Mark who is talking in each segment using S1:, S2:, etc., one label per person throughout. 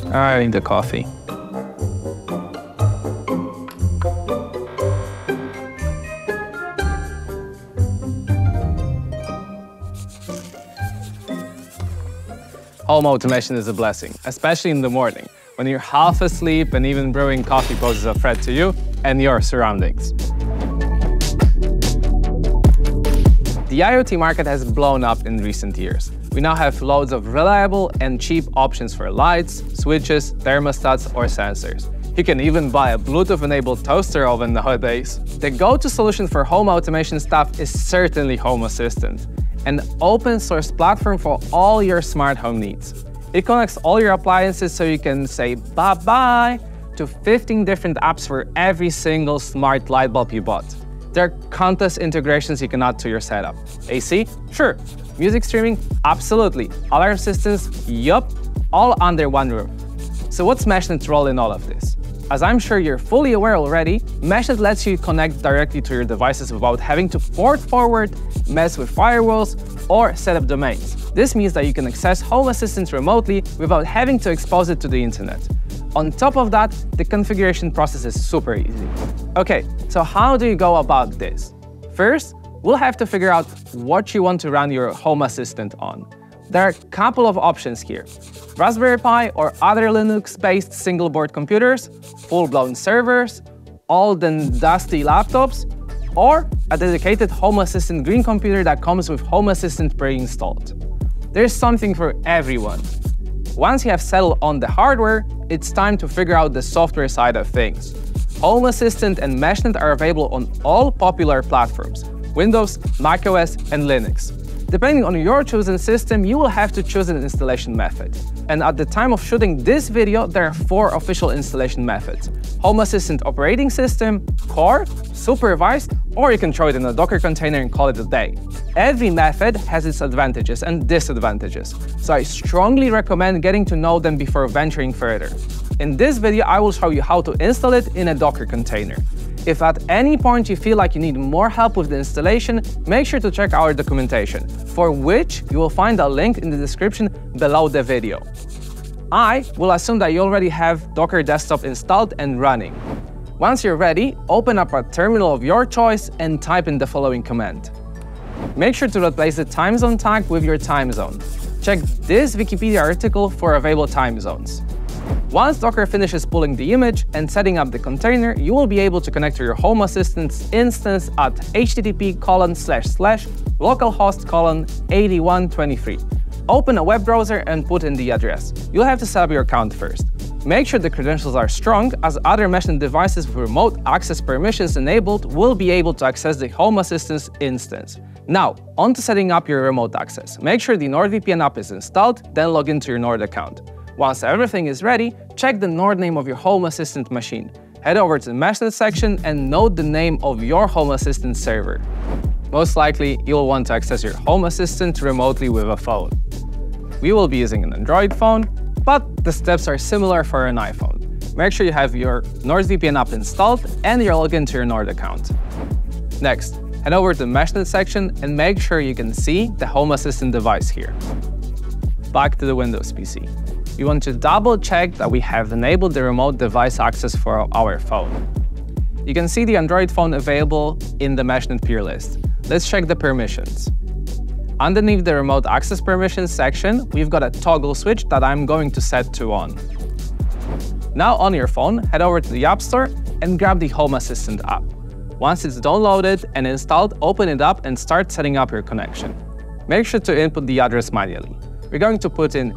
S1: I need the coffee. Home automation is a blessing, especially in the morning, when you're half asleep and even brewing coffee poses a threat to you and your surroundings. The IoT market has blown up in recent years. We now have loads of reliable and cheap options for lights, switches, thermostats, or sensors. You can even buy a Bluetooth-enabled toaster oven nowadays. The go-to solution for home automation stuff is certainly Home Assistant, an open-source platform for all your smart home needs. It connects all your appliances so you can say bye-bye to 15 different apps for every single smart light bulb you bought. There are countless integrations you can add to your setup. AC? Sure. Music streaming? Absolutely. Alarm systems? Yup. All under one roof. So what's Meshnet's role in all of this? As I'm sure you're fully aware already, Meshnet lets you connect directly to your devices without having to port forward, mess with firewalls, or set up domains. This means that you can access Home Assistant remotely without having to expose it to the internet. On top of that, the configuration process is super easy. Okay, so how do you go about this? First, we'll have to figure out what you want to run your Home Assistant on. There are a couple of options here: Raspberry Pi or other Linux-based single-board computers, full-blown servers, old and dusty laptops, or a dedicated Home Assistant green computer that comes with Home Assistant pre-installed. There's something for everyone. Once you have settled on the hardware, it's time to figure out the software side of things. Home Assistant and Meshnet are available on all popular platforms: Windows, macOS, and Linux. Depending on your chosen system, you will have to choose an installation method. And at the time of shooting this video, there are 4 official installation methods: Home Assistant operating system, chore, supervised, or you can throw it in a Docker container and call it a day. Every method has its advantages and disadvantages, so I strongly recommend getting to know them before venturing further. In this video, I will show you how to install it in a Docker container. If at any point you feel like you need more help with the installation, make sure to check our documentation, for which you will find a link in the description below the video. I will assume that you already have Docker Desktop installed and running. Once you're ready, open up a terminal of your choice and type in the following command. Make sure to replace the time zone tag with your time zone. Check this Wikipedia article for available time zones. Once Docker finishes pulling the image and setting up the container, you will be able to connect to your Home Assistant's instance at http://localhost:8123. Open a web browser and put in the address. You'll have to set up your account first. Make sure the credentials are strong, as other Meshnet devices with remote access permissions enabled will be able to access the Home Assistant's instance. Now, on to setting up your remote access. Make sure the NordVPN app is installed, then log into your Nord account. Once everything is ready, check the Nord name of your Home Assistant machine. Head over to the Meshnet section and note the name of your Home Assistant server. Most likely, you'll want to access your Home Assistant remotely with a phone. We will be using an Android phone, but the steps are similar for an iPhone. Make sure you have your NordVPN app installed and you're logged into your Nord account. Next, head over to the Meshnet section and make sure you can see the Home Assistant device here. Back to the Windows PC. We want to double check that we have enabled the remote device access for our phone. You can see the Android phone available in the Meshnet peer list. Let's check the permissions. Underneath the remote access permissions section, we've got a toggle switch that I'm going to set to on. Now on your phone, head over to the App Store and grab the Home Assistant app. Once it's downloaded and installed, open it up and start setting up your connection. Make sure to input the address manually. We're going to put in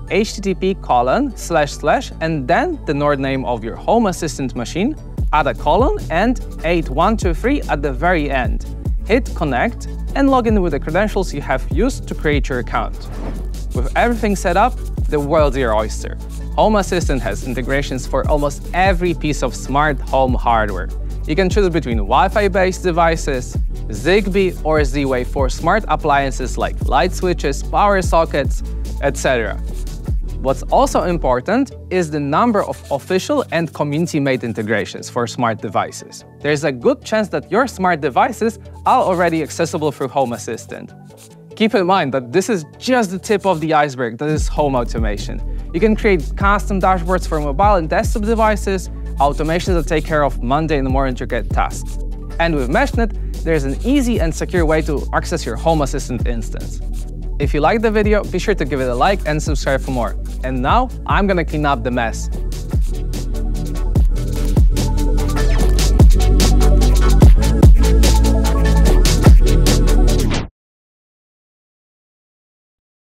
S1: http:// and then the Nord name of your Home Assistant machine, add a colon and 8123 at the very end. Hit connect and log in with the credentials you have used to create your account. With everything set up, the world's your oyster. Home Assistant has integrations for almost every piece of smart home hardware. You can choose between Wi-Fi-based devices, Zigbee or Z-Wave for smart appliances like light switches, power sockets, etc. What's also important is the number of official and community-made integrations for smart devices. There's a good chance that your smart devices are already accessible through Home Assistant. Keep in mind that this is just the tip of the iceberg that is home automation. You can create custom dashboards for mobile and desktop devices, automations that take care of mundane and more intricate tasks. And with Meshnet, there's an easy and secure way to access your Home Assistant instance. If you liked the video, be sure to give it a like and subscribe for more. And now, I'm gonna clean up the mess.